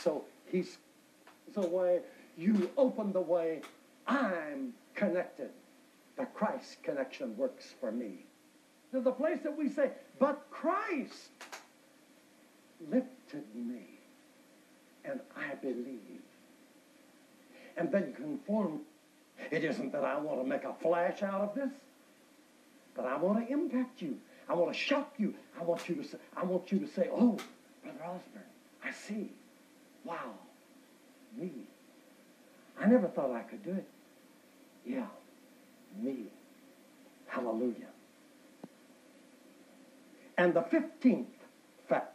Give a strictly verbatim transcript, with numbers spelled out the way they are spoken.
So he's the way, you open the way, I'm connected. The Christ connection works for me. To the place that we say, but Christ lifted me, and I believe. And then conform. It isn't that I want to make a flash out of this, but I want to impact you. I want to shock you. I want you to say, I want you to say, oh, Brother Osborne, I see. Wow, me. I never thought I could do it. Yeah, me. Hallelujah. And the fifteenth fact